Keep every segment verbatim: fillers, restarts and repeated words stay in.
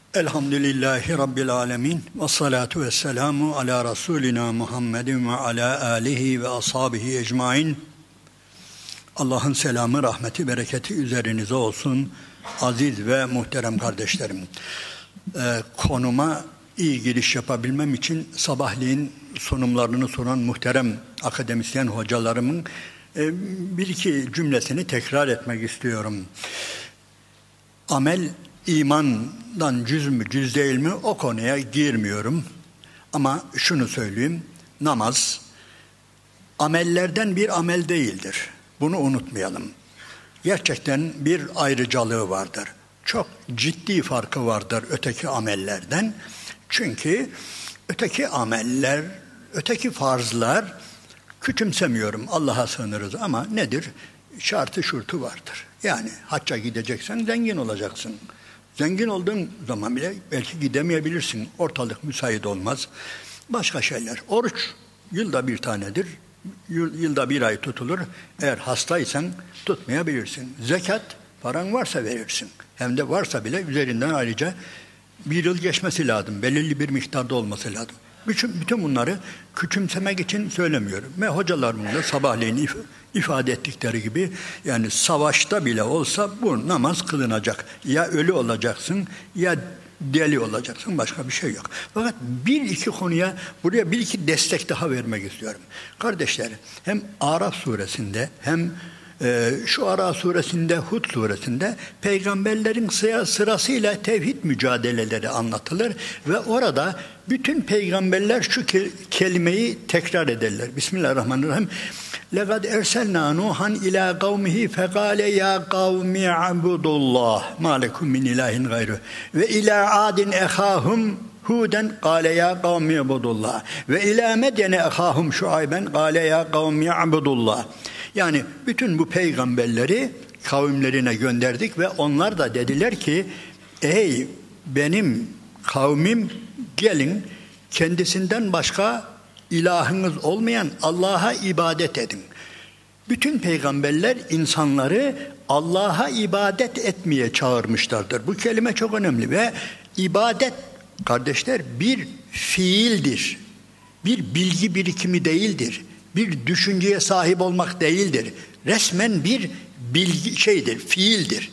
Elhamdülillahi Rabbil alemin. Ve salatu ve selamu ala Resulina Muhammedin ve ala alihi ve ashabihi ecmain. Allah'ın selamı, rahmeti, bereketi üzerinize olsun aziz ve muhterem kardeşlerim. Ee, konuma iyi giriş yapabilmem için sabahleyin sunumlarını sunan muhterem akademisyen hocalarımın e, bir iki cümlesini tekrar etmek istiyorum. Amel imandan cüz mü cüz değil mi o konuya girmiyorum. Ama şunu söyleyeyim, namaz amellerden bir amel değildir. Bunu unutmayalım. Gerçekten bir ayrıcalığı vardır. Çok ciddi farkı vardır öteki amellerden. Çünkü öteki ameller, öteki farzlar küçümsemiyorum, Allah'a sığınırız ama nedir? Şartı şurtu vardır. Yani hacca gideceksen zengin olacaksın. Zengin olduğun zaman bile belki gidemeyebilirsin. Ortalık müsait olmaz. Başka şeyler. Oruç yılda bir tanedir. Yılda bir ay tutulur. Eğer hastaysan tutmayabilirsin. Zekat paran varsa verirsin. Hem de varsa bile üzerinden ayrıca bir yıl geçmesi lazım. Belirli bir miktarda olması lazım. Bütün, bütün bunları küçümsemek için söylemiyorum. Ve hocalarımın da sabahleyin if ifade ettikleri gibi yani savaşta bile olsa bu namaz kılınacak. Ya ölü olacaksın ya deli olacaksın. Başka bir şey yok. Fakat bir iki konuya buraya bir iki destek daha vermek istiyorum. Kardeşler hem Araf suresinde hem Ee, şu Ara suresinde, Hud suresinde peygamberlerin sıra, sırasıyla tevhid mücadeleleri anlatılır ve orada bütün peygamberler şu ke kelimeyi tekrar ederler. Bismillahirrahmanirrahim. لَقَدْ اَرْسَلْنَا نُوحًا اِلَى قَوْمِهِ فَقَالَ يَا قَوْمِ عَبُدُ اللّٰهِ مَا لَكُمْ مِنْ اِلٰهٍ غَيْرُهُ وَاِلَى عَادٍ اَخَاهُمْ هُودًا قَالَ يَا قَوْمِ عَبُدُ اللّٰهِ وَاِلَى مَدْيَنَ اَخَاهُمْ شُعَيْبًا قَالَ يَا قَوْمِ عَبُدُ اللّٰهِ. Yani bütün bu peygamberleri kavimlerine gönderdik ve onlar da dediler ki ey benim kavmim gelin kendisinden başka ilahınız olmayan Allah'a ibadet edin. Bütün peygamberler insanları Allah'a ibadet etmeye çağırmışlardır. Bu kelime çok önemli ve ibadet kardeşler bir fiildir. Bir bilgi birikimi değildir. Bir düşünceye sahip olmak değildir. Resmen bir bilgi şeydir, fiildir.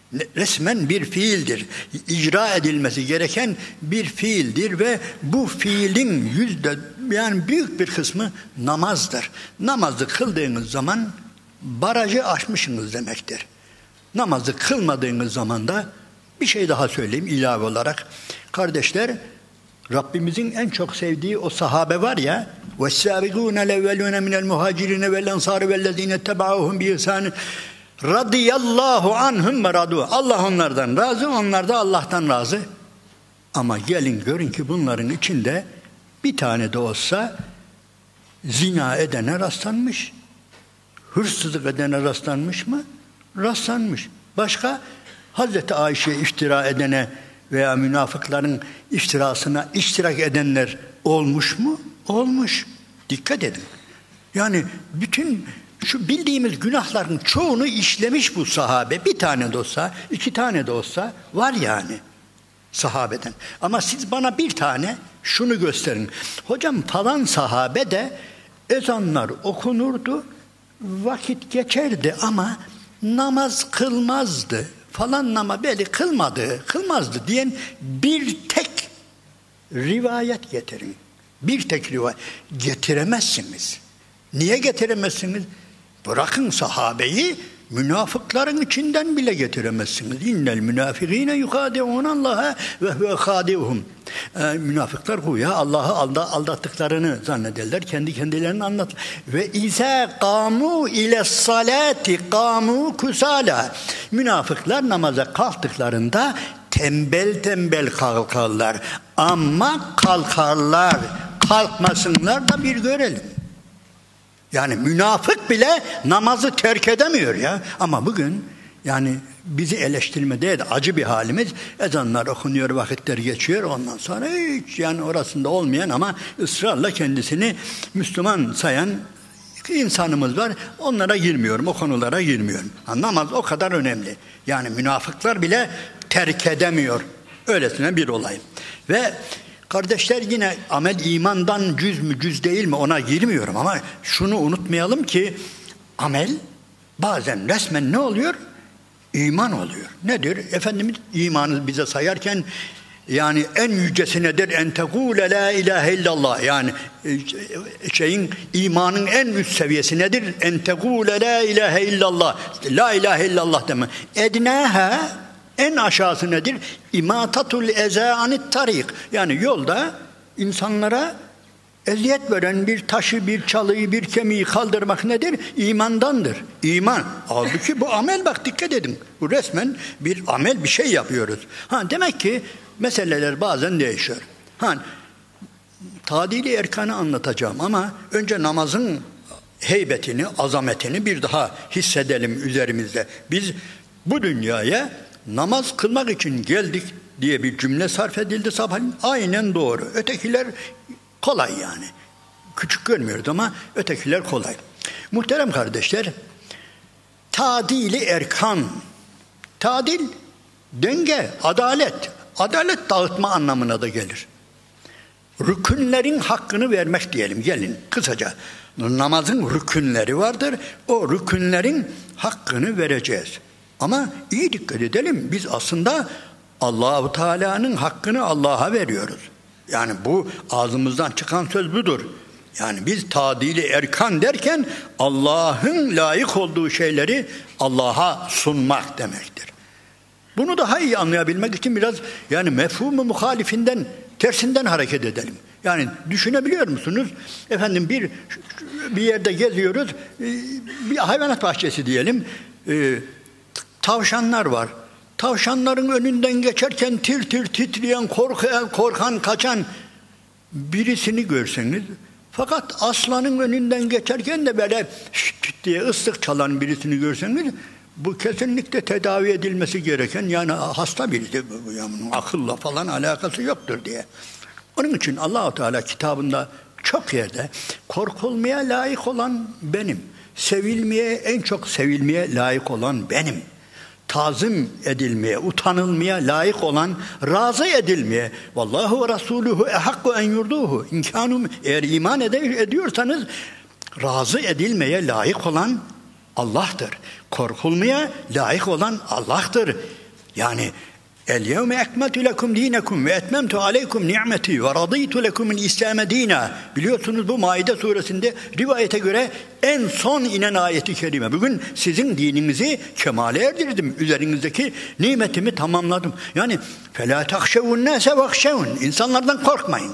Resmen bir fiildir. İcra edilmesi gereken bir fiildir ve bu fiilin yüzde yani büyük bir kısmı namazdır. Namazı kıldığınız zaman barajı aşmışsınız demektir. Namazı kılmadığınız zaman da bir şey daha söyleyeyim ilave olarak. Kardeşler Rabbimizin en çok sevdiği o sahabe var ya وَالسَّابِقُونَ الْاَوَّلُونَ مِنَ الْمُهَاجِرِينَ وَالْاَنْصَارِ وَالَّذ۪ينَ اتَّبَعُوهُمْ بِإِحْسَانٍ radıyallahu anhum ve radu. Allah onlardan razı, onlar da Allah'tan razı. Ama gelin görün ki bunların içinde bir tane de olsa zina edene rastlanmış. Hırsızlık edene rastlanmış mı? Rastlanmış. Başka Hazreti Ayşe'ye iftira edene veya münafıkların iftirasına iştirak edenler olmuş mu? Olmuş. Dikkat edin. Yani bütün şu bildiğimiz günahların çoğunu işlemiş bu sahabe. Bir tane de olsa, iki tane de olsa var yani sahabeden. Ama siz bana bir tane şunu gösterin. Hocam falan sahabe de ezanlar okunurdu, vakit geçerdi ama namaz kılmazdı. Falan namaz böyle kılmadı, kılmazdı diyen bir tek rivayet getirin. Bir tek rivayet getiremezsiniz. Niye getiremezsiniz? Bırakın sahabeyi, münafıkların içinden bile getiremezsiniz. İnnel münafıkîne yukâdi'ûne Allah'a ve huve khâdi'uhum. Münafıklar güya Allah'ı aldattıklarını zannederler. Kendi kendilerini anlatır. Ve izâ kâmû ile salâti kâmû kusâlâ. Münafıklar namaza kalktıklarında tembel tembel kalkarlar. Ama kalkarlar. Kalkmasınlar da bir görelim. Yani münafık bile namazı terk edemiyor ya. Ama bugün yani bizi eleştirmede acı bir halimiz. Ezanlar okunuyor, vakitler geçiyor. Ondan sonra hiç yani orasında olmayan ama ısrarla kendisini Müslüman sayan insanımız var. Onlara girmiyorum, o konulara girmiyorum. Namaz o kadar önemli. Yani münafıklar bile terk edemiyor. Öylesine bir olay. Ve kardeşler yine amel imandan cüz mü cüz değil mi ona girmiyorum ama şunu unutmayalım ki amel bazen resmen ne oluyor? İman oluyor. Nedir? Efendimiz imanı bize sayarken yani en yücesi nedir? En tekule la ilahe illallah. Yani şeyin imanın en üst seviyesi nedir? En tekule la ilahe illallah. La ilahe illallah deme. Ednaha en aşağısı nedir? İmatatul eza anit tarik. Yani yolda insanlara eziyet veren bir taşı, bir çalıyı, bir kemiği kaldırmak nedir? İmandandır. İman. Halbuki bu amel, bak dikkat edin. Bu resmen bir amel, bir şey yapıyoruz. Ha, demek ki meseleler bazen değişiyor. Ha, tadili erkanı anlatacağım ama önce namazın heybetini, azametini bir daha hissedelim üzerimizde. Biz bu dünyaya namaz kılmak için geldik diye bir cümle sarf edildi sabahleyin. Aynen doğru. Ötekiler kolay yani. Küçük görmüyoruz ama ötekiler kolay. Muhterem kardeşler, tadili erkan. Tadil, denge, adalet. Adalet dağıtma anlamına da gelir. Rükünlerin hakkını vermek diyelim. Gelin kısaca. Namazın rükünleri vardır. O rükünlerin hakkını vereceğiz. Ama iyi dikkat edelim. Biz aslında Allah-u Teala'nın hakkını Allah'a veriyoruz. Yani bu ağzımızdan çıkan söz budur. Yani biz tadili erkan derken Allah'ın layık olduğu şeyleri Allah'a sunmak demektir. Bunu daha iyi anlayabilmek için biraz yani mefhumu muhalifinden, tersinden hareket edelim. Yani düşünebiliyor musunuz? Efendim bir bir yerde geziyoruz, bir hayvanat bahçesi diyelim, tavşanlar var. Tavşanların önünden geçerken tir tir titreyen, korkan, korkan, kaçan birisini görseniz, fakat aslanın önünden geçerken de böyle şşt diye ıslık çalan birisini görseniz, bu kesinlikle tedavi edilmesi gereken, yani hasta birisi, yani akılla falan alakası yoktur diye. Onun için Allah-u Teala kitabında çok yerde korkulmaya layık olan benim, sevilmeye, en çok sevilmeye layık olan benim, tazim edilmeye, utanılmaya layık olan, razı edilmeye, vallahu ve rasuluhu ehakku en yurduhu, imkanum, eğer iman ediyorsanız razı edilmeye layık olan Allah'tır. Korkulmaya layık olan Allah'tır. Yani el yevme ekmeltu lekum dinekum ve etmemtu aleykum ni'meti ve radıytu lekumul İslam'e dina. Biliyorsunuz bu Maide suresinde rivayete göre en son inen ayeti kerime. Bugün sizin dininizi kemale erdirdim. Üzerinizdeki nimetimi tamamladım. Yani felâ tahşevun nâse vahşevun. İnsanlardan korkmayın.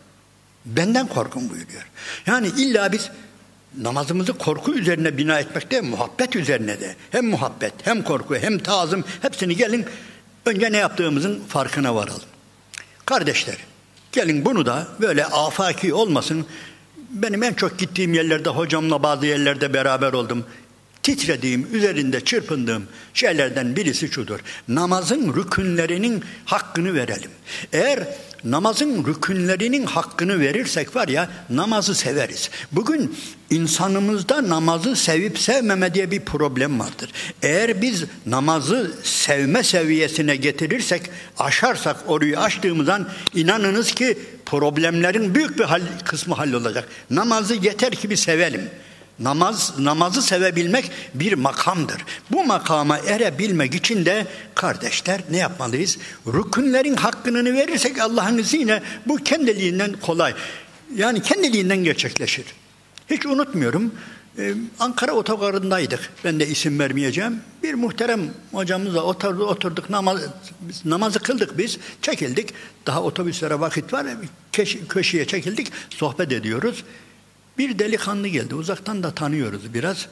Benden korkun buyuruyor. Yani illa biz namazımızı korku üzerine bina etmekte, muhabbet üzerine de. Hem muhabbet, hem korku, hem tazım, hepsini gelin önce ne yaptığımızın farkına varalım. Kardeşler, gelin bunu da böyle afaki olmasın. Benim en çok gittiğim yerlerde, hocamla bazı yerlerde beraber oldum. Titrediğim, üzerinde çırpındığım şeylerden birisi şudur. Namazın rükünlerinin hakkını verelim. Eğer namazın rükünlerinin hakkını verirsek var ya, namazı severiz. Bugün insanımızda namazı sevip sevmeme diye bir problem vardır. Eğer biz namazı sevme seviyesine getirirsek, aşarsak, orayı aştığımız an inanınız ki problemlerin büyük bir kısmı hallolacak. Namazı yeter ki bir sevelim. Namaz, namazı sevebilmek bir makamdır. Bu makama erebilmek için de kardeşler ne yapmalıyız? Rükünlerin hakkını verirsek Allah'ın izniyle bu kendiliğinden kolay. Yani kendiliğinden gerçekleşir. Hiç unutmuyorum. Ee, Ankara otogarındaydık. Ben de isim vermeyeceğim. Bir muhterem hocamızla oturduk, oturduk namaz, namazı kıldık biz. Çekildik. Daha otobüslere vakit var. Köşeye çekildik. Sohbet ediyoruz. Bir delikanlı geldi. Uzaktan da tanıyoruz biraz.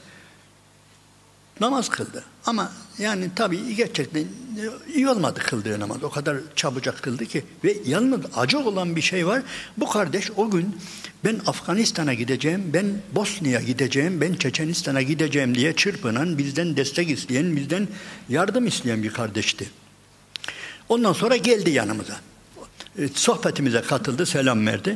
Namaz kıldı. Ama yani tabii gerçekten iyi olmadı kıldığı namaz. O kadar çabucak kıldı ki. Ve yalnız acı olan bir şey var. Bu kardeş o gün ben Afganistan'a gideceğim, ben Bosna'ya gideceğim, ben Çeçenistan'a gideceğim diye çırpınan, bizden destek isteyen, bizden yardım isteyen bir kardeşti. Ondan sonra geldi yanımıza. Sohbetimize katıldı, selam verdi.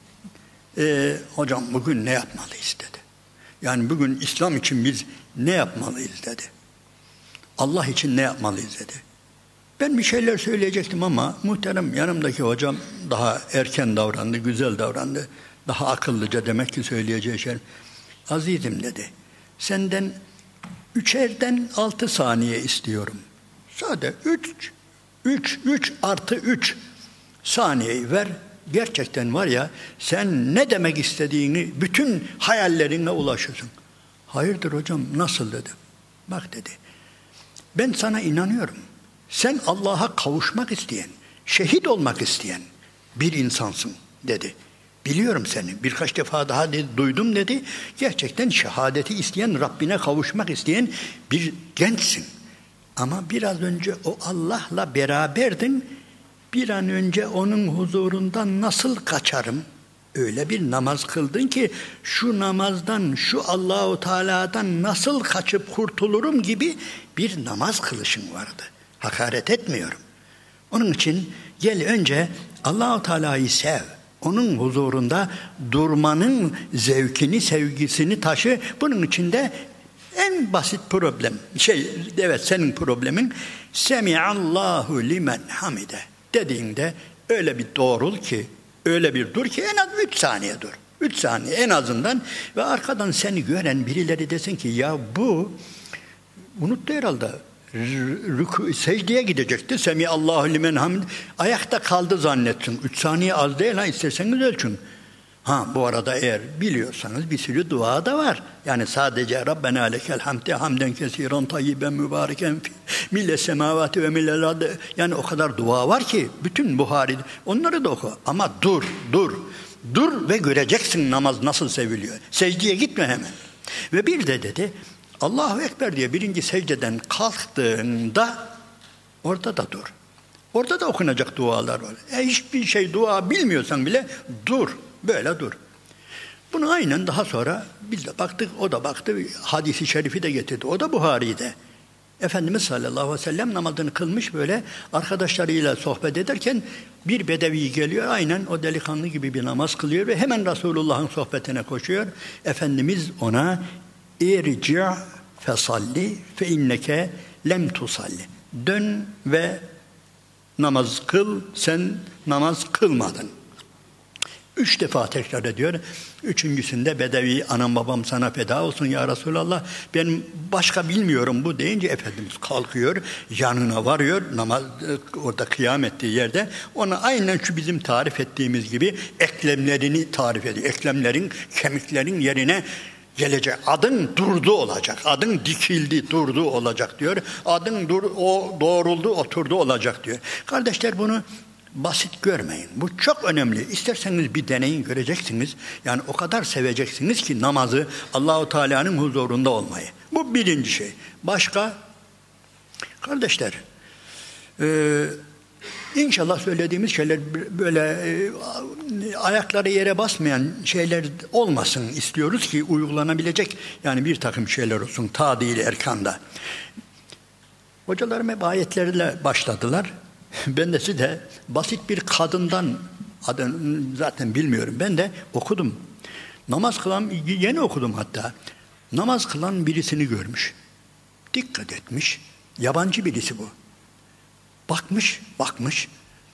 Ee, hocam bugün ne yapmalıyız dedi. Yani bugün İslam için biz ne yapmalıyız dedi. Allah için ne yapmalıyız dedi. Ben bir şeyler söyleyecektim ama muhterem yanımdaki hocam daha erken davrandı, güzel davrandı. Daha akıllıca demek ki söyleyeceği şey. Azizim dedi, senden üçerden altı saniye istiyorum. Sadece üç, üç, üç artı üç saniyeyi ver. Gerçekten var ya, sen ne demek istediğini, bütün hayallerine ulaşırsın. Hayırdır hocam, nasıl dedi. Bak dedi, ben sana inanıyorum. Sen Allah'a kavuşmak isteyen, şehit olmak isteyen bir insansın dedi. Biliyorum seni, birkaç defa daha dedi, duydum dedi. Gerçekten şehadeti isteyen, Rabbine kavuşmak isteyen bir gençsin. Ama biraz önce o Allah'la beraberdin. Bir an önce onun huzurundan nasıl kaçarım? Öyle bir namaz kıldın ki şu namazdan, şu Allahu Teala'dan nasıl kaçıp kurtulurum gibi bir namaz kılışın vardı. Hakaret etmiyorum. Onun için gel önce Allahu Teala'yı sev. Onun huzurunda durmanın zevkini, sevgisini taşı. Bunun içinde en basit problem, şey evet senin problemin Semiallahu limen hamide dediğinde öyle bir doğrul ki, öyle bir dur ki en az üç saniye dur. Üç saniye en azından ve arkadan seni gören birileri desin ki ya bu unuttu herhalde. Rükû, secdeye gidecekti. Semiallahu limen hamid. Ayakta kaldı zannetsin. Üç saniye az değil ha, isterseniz ölçün. Ha bu arada eğer biliyorsanız bir sürü dua da var. Yani sadece Rabbena lekel hamde hamden kesiran tayyiben mübareken mille semavati ve millel ardı. Yani o kadar dua var ki bütün Buhari onları da oku. Ama dur, dur. Dur ve göreceksin namaz nasıl seviliyor. Secdeye gitme hemen. Ve bir de dedi Allahu Ekber diye birinci secdeden kalktığında orada da dur. Orada da okunacak dualar var. E hiçbir şey dua bilmiyorsan bile dur. Böyle dur. Bunu aynen daha sonra biz de baktık, o da baktı, hadisi şerifi de getirdi. O da Buhari'de. Efendimiz sallallahu aleyhi ve sellem namazını kılmış böyle arkadaşlarıyla sohbet ederken bir bedevi geliyor. Aynen o delikanlı gibi bir namaz kılıyor ve hemen Resulullah'ın sohbetine koşuyor. Efendimiz ona İrci' fesalli fe inneke lem tusalli. Dön ve namaz kıl, sen namaz kılmadın. Üç defa tekrar ediyor. Üçüncüsünde bedevi anam babam sana feda olsun ya Resulallah. Ben başka bilmiyorum bu deyince Efendimiz kalkıyor, yanına varıyor, namaz orada kıyam ettiği yerde ona aynen şu bizim tarif ettiğimiz gibi eklemlerini tarif ediyor. Eklemlerin, kemiklerin yerine gelecek. Adın durdu olacak. Adın dikildi, durdu olacak diyor. Adın dur, o doğruldu, oturdu olacak diyor. Kardeşler bunu basit görmeyin. Bu çok önemli. İsterseniz bir deneyin göreceksiniz. Yani o kadar seveceksiniz ki namazı, Allahu Teala'nın huzurunda olmayı. Bu birinci şey. Başka? Kardeşler, e, İnşallah söylediğimiz şeyler böyle e, ayakları yere basmayan şeyler olmasın istiyoruz ki uygulanabilecek yani bir takım şeyler olsun tadil erkanda. Hocalarım hep ayetlerle başladılar. Ben de size basit bir kadından adını zaten bilmiyorum. Ben de okudum. Namaz kılan yeni okudum hatta. Namaz kılan birisini görmüş. Dikkat etmiş. Yabancı birisi bu. Bakmış, bakmış.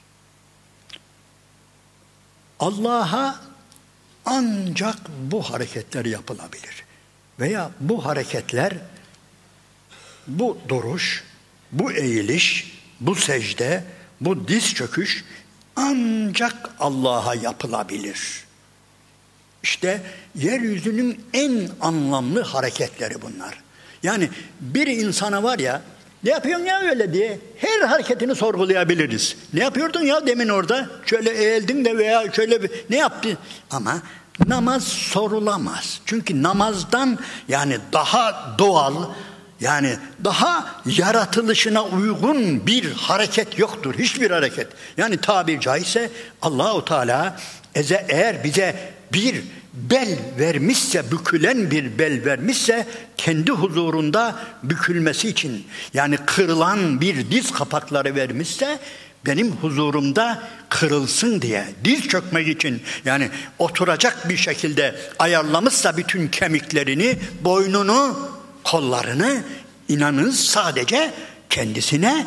Allah'a ancak bu hareketler yapılabilir. Veya bu hareketler, bu duruş, bu eğiliş, bu secde, bu diz çöküş ancak Allah'a yapılabilir. İşte yeryüzünün en anlamlı hareketleri bunlar. Yani bir insana var ya, ne yapıyorsun ya öyle diye her hareketini sorgulayabiliriz. Ne yapıyordun ya demin orada? Şöyle eğildin de veya şöyle bir, ne yaptın? Ama namaz sorulamaz. Çünkü namazdan yani daha doğal, yani daha yaratılışına uygun bir hareket yoktur. Hiçbir hareket. Yani tabir caizse Allahu Teala eğer bize bir bel vermişse, bükülen bir bel vermişse kendi huzurunda bükülmesi için, yani kırılan bir diz kapakları vermişse benim huzurumda kırılsın diye, diz çökmek için, yani oturacak bir şekilde ayarlamışsa bütün kemiklerini, boynunu, kollarını, inanınız sadece kendisine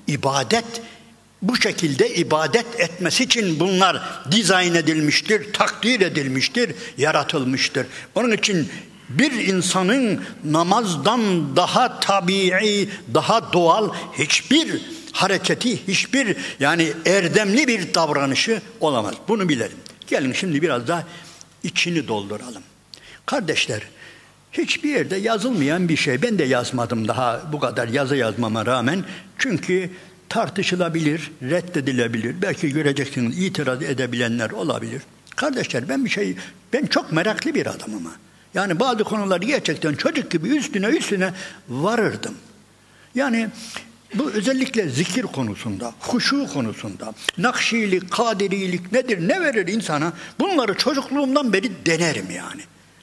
ibadet, bu şekilde ibadet etmesi için bunlar dizayn edilmiştir, takdir edilmiştir, yaratılmıştır. Onun için bir insanın namazdan daha tabii, daha doğal hiçbir hareketi, hiçbir yani erdemli bir davranışı olamaz. Bunu bilelim. Gelin şimdi biraz da içini dolduralım. Kardeşler, hiçbir yerde yazılmayan bir şey. Ben de yazmadım daha bu kadar yazı yazmama rağmen. Çünkü tartışılabilir, reddedilebilir. Belki göreceksiniz itiraz edebilenler olabilir. Kardeşler, ben bir şey, ben çok meraklı bir adamım. Yani bazı konuları gerçekten çocuk gibi üstüne üstüne varırdım. Yani bu özellikle zikir konusunda, huşu konusunda, nakşilik, kadirilik nedir, ne verir insana? Bunları çocukluğumdan beri denerim yani.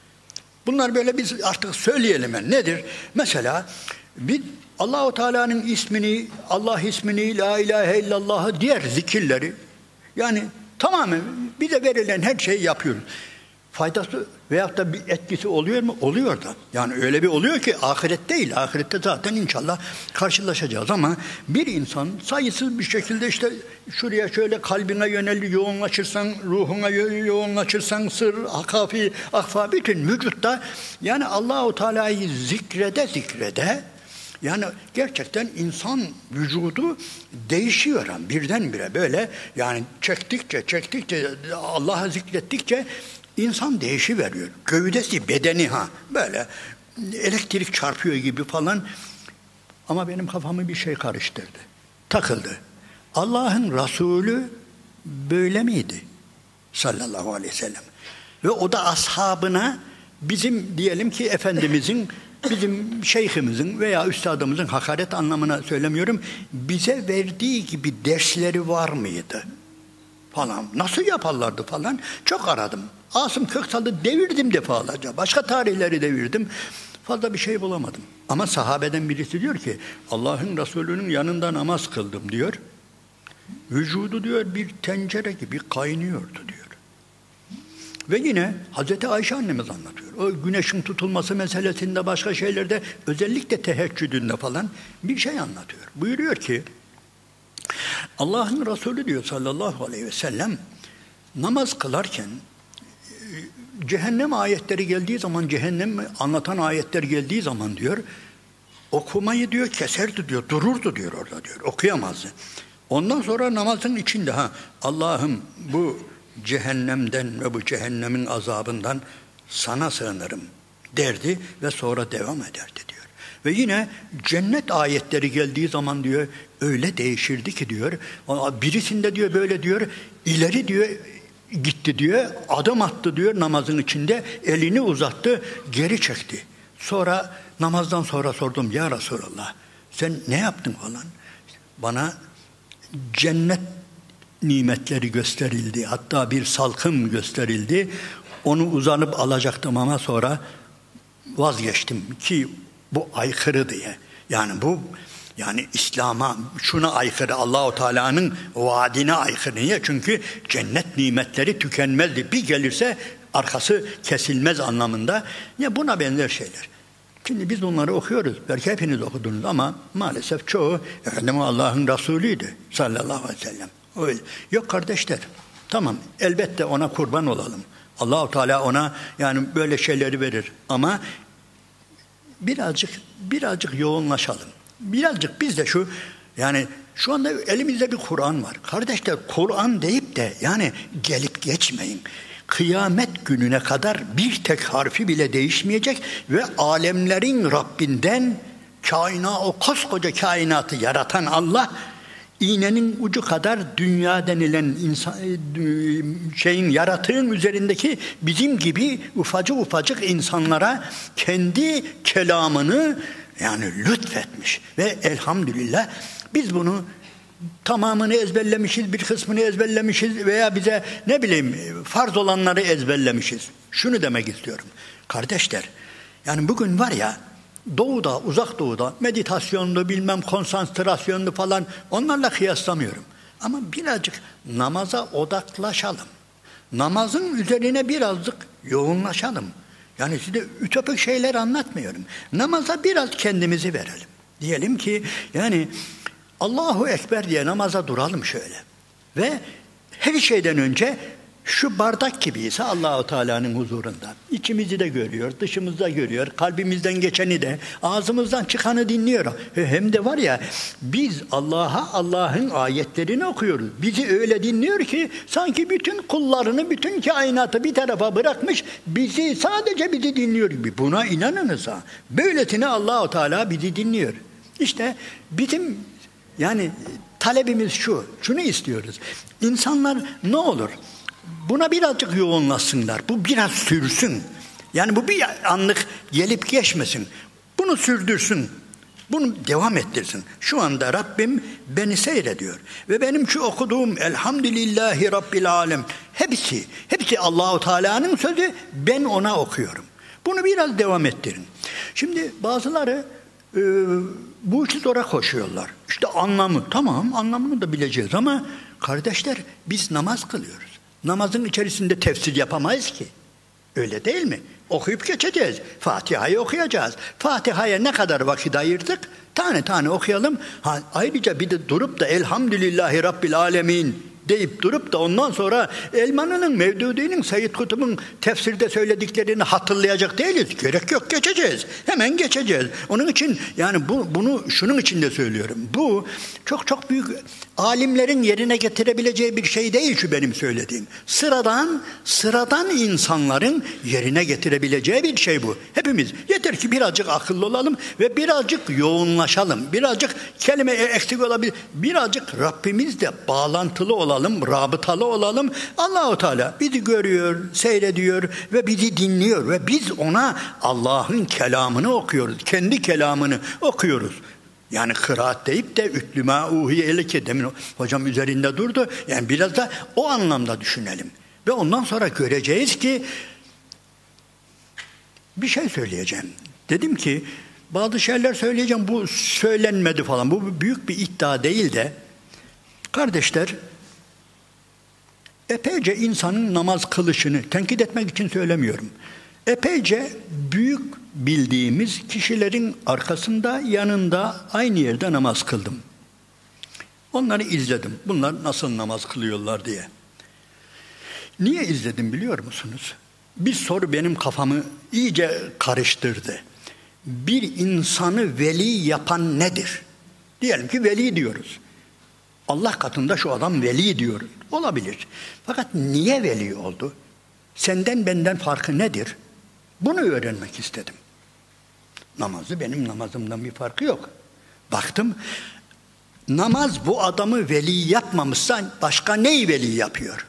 Bunlar böyle biz artık söyleyelim yani. Nedir? Mesela bir Allah-u Teala'nın ismini, Allah ismini, la ilahe illallah'ı, diğer zikirleri yani tamamen bize verilen her şeyi yapıyoruz. Faydası veyahut da bir etkisi oluyor mu? Oluyor da. Yani öyle bir oluyor ki ahiret değil. Ahirette zaten inşallah karşılaşacağız ama bir insan sayısız bir şekilde işte şuraya şöyle kalbine yöneldi, yoğunlaşırsan, ruhuna yoğunlaşırsan, sır, akafi, akfa, bütün vücutta yani Allah-u Teala'yı zikrede zikrede yani gerçekten insan vücudu değişiyor birdenbire böyle yani çektikçe çektikçe Allah'ı zikrettikçe İnsan değişiveriyor. Gövdesi, bedeni ha böyle elektrik çarpıyor gibi falan. Ama benim kafamı bir şey karıştırdı. Takıldı. Allah'ın Resulü böyle miydi? Sallallahu aleyhi ve sellem. Ve o da ashabına bizim diyelim ki Efendimizin, bizim şeyhimizin veya üstadımızın hakaret anlamına söylemiyorum. Bize verdiği gibi dersleri var mıydı? Falan. Nasıl yaparlardı falan. Çok aradım. Asım Köksal'ı devirdim defalarca. Başka tarihleri devirdim. Fazla bir şey bulamadım. Ama sahabeden birisi diyor ki Allah'ın Resulü'nün yanında namaz kıldım diyor. Vücudu diyor bir tencere gibi kaynıyordu diyor. Ve yine Hazreti Ayşe annemiz anlatıyor. O güneşin tutulması meselesinde başka şeylerde özellikle teheccüdünde falan bir şey anlatıyor. Buyuruyor ki Allah'ın Resulü diyor sallallahu aleyhi ve sellem namaz kılarken cehennem ayetleri geldiği zaman, cehennem anlatan ayetler geldiği zaman diyor okumayı diyor keserdi diyor, dururdu diyor orada diyor, okuyamazdı. Ondan sonra namazın içinde ha Allah'ım bu cehennemden ve bu cehennemin azabından sana sığınırım derdi ve sonra devam ederdi diyor. Ve yine cennet ayetleri geldiği zaman diyor öyle değişirdi ki diyor birisinde diyor böyle diyor ileri diyor gitti diyor adım attı diyor namazın içinde elini uzattı geri çekti. Sonra namazdan sonra sordum ya Resulallah sen ne yaptın falan. Bana cennet nimetleri gösterildi. Hatta bir salkım gösterildi. Onu uzanıp alacaktım ama sonra vazgeçtim ki bu aykırı diye. Yani bu yani İslam'a şuna aykırı, Allah-u Teala'nın vaadine aykırı. Niye? Çünkü cennet nimetleri tükenmezdi. Bir gelirse arkası kesilmez anlamında. Ya buna benzer şeyler. Şimdi biz bunları okuyoruz. Belki hepiniz okudunuz ama maalesef çoğu efendim Allah'ın Resulüydü sallallahu aleyhi ve sellem. Öyle. Yok kardeşler. Tamam elbette ona kurban olalım. Allah-u Teala ona yani böyle şeyleri verir ama birazcık birazcık yoğunlaşalım. Birazcık biz de şu yani şu anda elimizde bir Kur'an var. Kardeşler Kur'an deyip de yani gelip geçmeyin. Kıyamet gününe kadar bir tek harfi bile değişmeyecek ve alemlerin Rabbinden kaina o koskoca kainatı yaratan Allah iğnenin ucu kadar dünya denilen insan, şeyin yaratığın üzerindeki bizim gibi ufacık ufacık insanlara kendi kelamını yani lütfetmiş ve elhamdülillah biz bunu tamamını ezberlemişiz, bir kısmını ezberlemişiz veya bize ne bileyim farz olanları ezberlemişiz. Şunu demek istiyorum. Kardeşler, yani bugün var ya doğuda, uzak doğuda meditasyonlu, bilmem konsantrasyonlu falan onlarla kıyaslamıyorum. Ama birazcık namaza odaklaşalım. Namazın üzerine birazcık yoğunlaşalım. Yani size ütopik şeyler anlatmıyorum. Namaza biraz kendimizi verelim. Diyelim ki yani Allahu Ekber diye namaza duralım şöyle. Ve her şeyden önce şu bardak gibiyse Allahu Teala'nın huzurunda. İçimizi de görüyor, dışımızda görüyor, kalbimizden geçeni de, ağzımızdan çıkanı dinliyor. Hem de var ya, biz Allah'a, Allah'ın ayetlerini okuyoruz. Bizi öyle dinliyor ki sanki bütün kullarını, bütün kainatı bir tarafa bırakmış, bizi, sadece bizi dinliyor gibi. Buna inanınız ha. Böylesine Allahu Teala bizi dinliyor. İşte bizim yani talebimiz şu, şunu istiyoruz. İnsanlar ne olur? Buna birazcık yoğunlaşsınlar. Bu biraz sürsün. Yani bu bir anlık gelip geçmesin. Bunu sürdürsün. Bunu devam ettirsin. Şu anda Rabbim beni seyrediyor. Ve benim şu okuduğum Elhamdülillahi Rabbil Alem hepsi, hepsi Allahu Teala'nın sözü, ben ona okuyorum. Bunu biraz devam ettirin. Şimdi bazıları e, bu işi zora koşuyorlar. İşte anlamı, tamam anlamını da bileceğiz ama kardeşler biz namaz kılıyoruz. Namazın içerisinde tefsir yapamayız ki. Öyle değil mi? Okuyup geçeceğiz. Fatiha'yı okuyacağız. Fatiha'ya ne kadar vakit ayırdık? Tane tane okuyalım. Ha, ayrıca bir de durup da Elhamdülillahi Rabbil Alemin deyip durup da ondan sonra Elmalı'nın, Mevdudi'nin, Seyyid Kutub'un tefsirde söylediklerini hatırlayacak değiliz. Gerek yok, geçeceğiz. Hemen geçeceğiz. Onun için yani bu, bunu şunun için de söylüyorum. Bu çok çok büyük alimlerin yerine getirebileceği bir şey değil şu benim söylediğim. Sıradan, sıradan insanların yerine getirebileceği bir şey bu. Hepimiz yeter ki birazcık akıllı olalım ve birazcık yoğunlaşalım. Birazcık kelime eksik olabilir. Birazcık Rabbimizle bağlantılı olalım. Olalım, rabıtalı olalım. Allahu Teala bizi görüyor, seyrediyor ve bizi dinliyor ve biz ona Allah'ın kelamını okuyoruz. Kendi kelamını okuyoruz. Yani kıraat deyip de ütlüma uhiye eleke, demin hocam üzerinde durdu. Yani biraz da o anlamda düşünelim. Ve ondan sonra göreceğiz ki bir şey söyleyeceğim. Dedim ki bazı şeyler söyleyeceğim, bu söylenmedi falan. Bu büyük bir iddia değil de kardeşler, epeyce insanın namaz kılışını tenkit etmek için söylemiyorum. Epeyce büyük bildiğimiz kişilerin arkasında, yanında, aynı yerde namaz kıldım. Onları izledim. Bunlar nasıl namaz kılıyorlar diye. Niye izledim biliyor musunuz? Bir soru benim kafamı iyice karıştırdı. Bir insanı veli yapan nedir? Diyelim ki veli diyoruz. Allah katında şu adam veli diyoruz. Olabilir. Fakat niye veli oldu? Senden benden farkı nedir? Bunu öğrenmek istedim. Namazı benim namazımdan bir farkı yok. Baktım, namaz bu adamı veli yapmamışsa başka neyi veli yapıyor?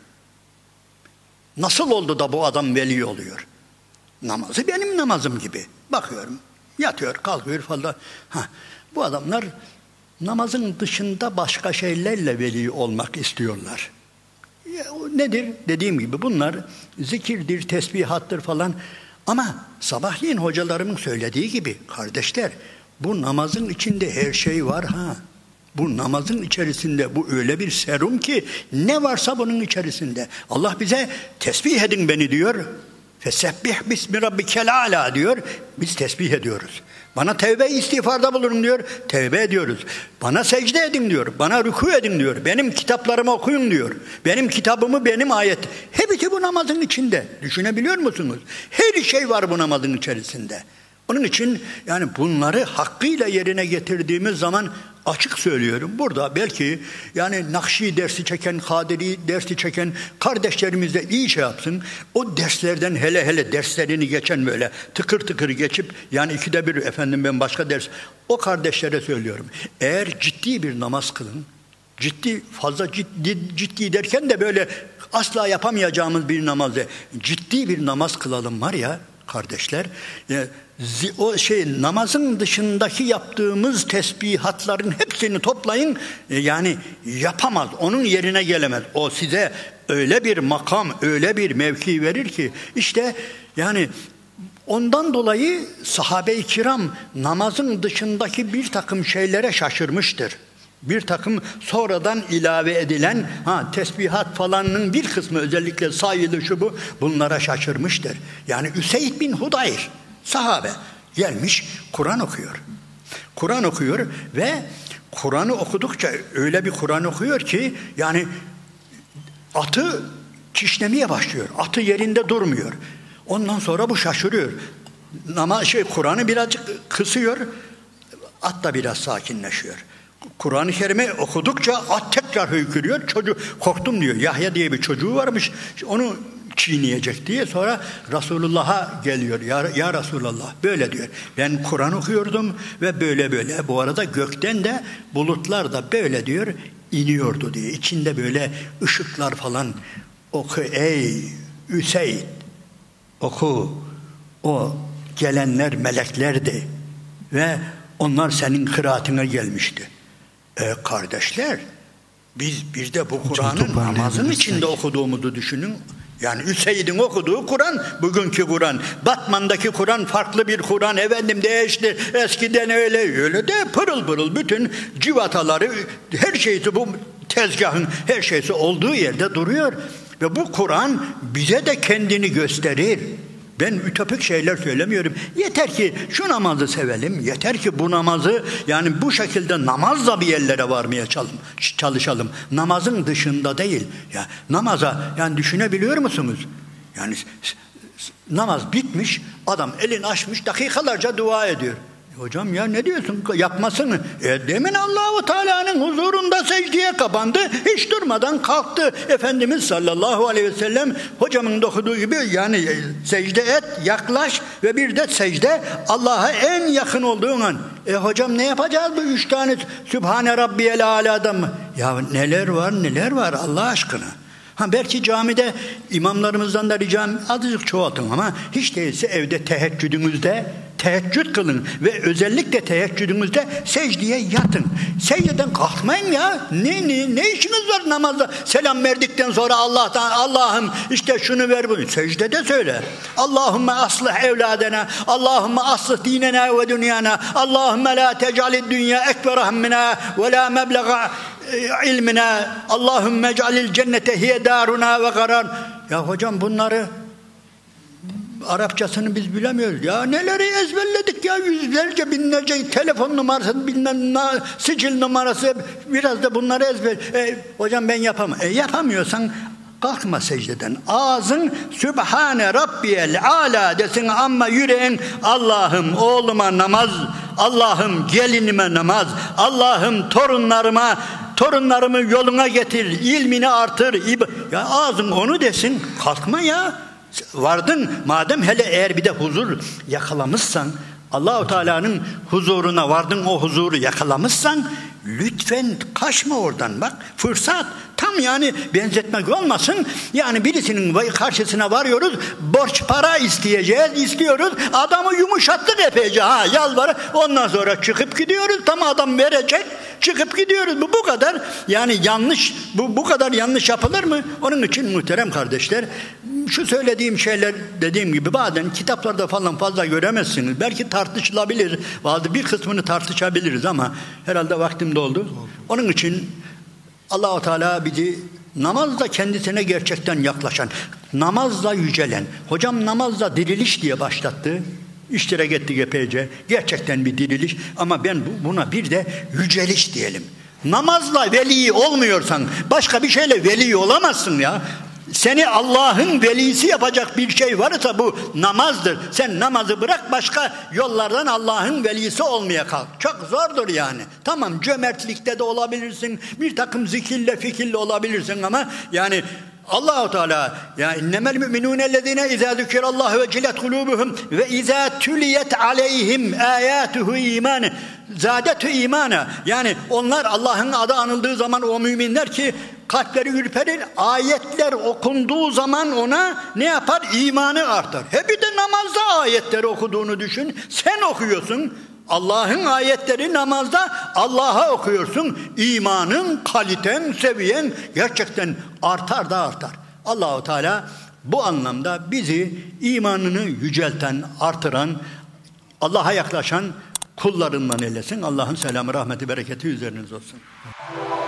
Nasıl oldu da bu adam veli oluyor? Namazı benim namazım gibi. Bakıyorum, yatıyor, kalkıyor falan. Ha, bu adamlar namazın dışında başka şeylerle veli olmak istiyorlar. Ya, o nedir? Dediğim gibi bunlar zikirdir, tesbihattır falan. Ama sabahleyin hocalarımın söylediği gibi kardeşler, bu namazın içinde her şey var ha. Bu namazın içerisinde bu öyle bir serum ki ne varsa bunun içerisinde. Allah bize tesbih edin beni diyor. Fesebbih bismi rabbikel âlâ diyor. Biz tesbih ediyoruz. Bana tevbe istiğfarda bulunun diyor. Tevbe ediyoruz. Bana secde edin diyor. Bana rükû edin diyor. Benim kitaplarımı okuyun diyor. Benim kitabımı, benim ayet. Hepsi bu namazın içinde. Düşünebiliyor musunuz? Her şey var bu namazın içerisinde. Onun için yani bunları hakkıyla yerine getirdiğimiz zaman açık söylüyorum. Burada belki yani Nakşi dersi çeken, Kadiri dersi çeken kardeşlerimiz de iyi şey yapsın. O derslerden hele hele derslerini geçen böyle tıkır tıkır geçip yani ikide bir efendim ben başka ders. O kardeşlere söylüyorum. Eğer ciddi bir namaz kılın, ciddi fazla ciddi, ciddi derken de böyle asla yapamayacağımız bir namazı ciddi bir namaz kılalım var ya kardeşler. Yani o şey namazın dışındaki yaptığımız tesbihatların hepsini toplayın, yani yapamaz, onun yerine gelemez. O size öyle bir makam, öyle bir mevki verir ki işte yani ondan dolayı sahabe-i kiram namazın dışındaki bir takım şeylere şaşırmıştır. Bir takım sonradan ilave edilen ha, tesbihat falanın bir kısmı özellikle sayılı şu bu bunlara şaşırmıştır. Yani Üseyd bin Hudayr sahabe gelmiş Kur'an okuyor. Kur'an okuyor ve Kur'an'ı okudukça öyle bir Kur'an okuyor ki yani atı kişnemeye başlıyor. Atı yerinde durmuyor. Ondan sonra bu şaşırıyor. Ama şey Kur'an'ı birazcık kısıyor. At da biraz sakinleşiyor. Kur'an-ı Kerim'i okudukça at tekrar höykürüyor. Çocuk korktum diyor. Yahya diye bir çocuğu varmış. Onu çiğneyecek diye sonra Resulullah'a geliyor. Ya, ya Resulullah böyle diyor. Ben Kur'an okuyordum ve böyle böyle. Bu arada gökten de bulutlar da böyle diyor iniyordu diye. İçinde böyle ışıklar falan. Oku ey Üseyd. Oku. O gelenler meleklerdi. Ve onlar senin kıraatine gelmişti. E kardeşler biz bir de bu Kur'an'ın namazın içinde okuduğumuzu düşünün. Yani Üseyd'in okuduğu Kur'an bugünkü Kur'an. Batman'daki Kur'an farklı bir Kur'an. Efendim değişti. Eskiden öyle öyle de pırıl pırıl bütün civataları her şeysi bu tezgahın her şeysi olduğu yerde duruyor. Ve bu Kur'an bize de kendini gösterir. Ben ütopik şeyler söylemiyorum. Yeter ki şu namazı sevelim. Yeter ki bu namazı yani bu şekilde namazla bir yerlere varmaya çalışalım. Namazın dışında değil. Ya namaza yani düşünebiliyor musunuz? Yani namaz bitmiş, adam elini açmış dakikalarca dua ediyor. Hocam ya ne diyorsun? Yapmasını. E, demin Allah-u Teala'nın huzurunda secdeye kapandı. Hiç durmadan kalktı. Efendimiz sallallahu aleyhi ve sellem hocamın dokuduğu gibi yani e, secde et, yaklaş ve bir de secde Allah'a en yakın olduğun an. E hocam ne yapacağız bu üç tane Sübhane Rabbiyel Ala'da mı? Ya neler var neler var Allah aşkına. Ha belki camide imamlarımızdan da ricam azıcık çoğaltın ama hiç değilse evde teheccüdünüzde teheccüd kılın ve özellikle teheccüdünüzde secdeye yatın. Secdeden kalkmayın ya. Ne ne ne işiniz var namazda? Selam verdikten sonra Allah'tan Allah'ım işte şunu ver bunu. Secdede söyle. Allahümme aslih evladena. Allahümme aslih dinena ve dünyana. Allahümme la tecalid dünya ekber hammina ve la meblaga ilmina. Allahümme ec'alil cennete hiye daruna ve karar. Ya hocam bunları Arapçasını biz bilemiyoruz. Ya neleri ezberledik ya yüzlerce binlerce telefon numarası bilmem ne sicil numarası biraz da bunları ezber. E, hocam ben yapamam. E, yapamıyorsan kalkma secdeden. Ağzın Sübhane Rabbiyel Ala desin ama yüreğin Allah'ım oğluma namaz, Allah'ım gelinime namaz, Allah'ım torunlarıma torunlarımı yoluna getir, ilmini artır. Ya ağzın onu desin. Kalkma ya. Vardın madem hele eğer bir de huzur yakalamışsan Allah-u Teala'nın huzuruna vardın o huzuru yakalamışsan lütfen kaçma oradan bak fırsat tam yani benzetmek olmasın yani birisinin karşısına varıyoruz borç para isteyeceğiz istiyoruz adamı yumuşattık epeyce ha yalvar ondan sonra çıkıp gidiyoruz tam adam verecek çıkıp gidiyoruz bu bu kadar yani yanlış bu bu kadar yanlış yapılır mı? Onun için muhterem kardeşler şu söylediğim şeyler dediğim gibi bazen kitaplarda falan fazla göremezsiniz. Belki tartışılabilir. Bazı bir kısmını tartışabiliriz ama herhalde vaktim doldu. Onun için Allah-u Teala bizi namazla kendisine gerçekten yaklaşan, namazla yücelen. Hocam namazla diriliş diye başlattı. İştirak ettik epeyce. Gerçekten bir diriliş ama ben buna bir de yüceliş diyelim. Namazla veli olmuyorsan başka bir şeyle veli olamazsın ya. Seni Allah'ın velisi yapacak bir şey varsa bu namazdır. Sen namazı bırak başka yollardan Allah'ın velisi olmaya kalk. Çok zordur yani. Tamam cömertlikte de olabilirsin. Bir takım zikirle fikirle olabilirsin ama yani Allah-u Teala ya innemel müminûnellezîne izâ zükirallâhu ve cilet kulûbuhum ve izâ tüliyet aleyhim âyâtuhu îmâne zâdetü îmâne yani onlar Allah'ın adı anıldığı zaman o müminler ki kalpleri ürperir ayetler okunduğu zaman ona ne yapar? İmanı artar. He bir de namazda ayetleri okuduğunu düşün. Sen okuyorsun. Allah'ın ayetleri namazda Allah'a okuyorsun. İmanın, kaliten, seviyen gerçekten artar da artar. Allah-u Teala bu anlamda bizi imanını yücelten, artıran, Allah'a yaklaşan kullarından eylesin. Allah'ın selamı, rahmeti, bereketi üzeriniz olsun.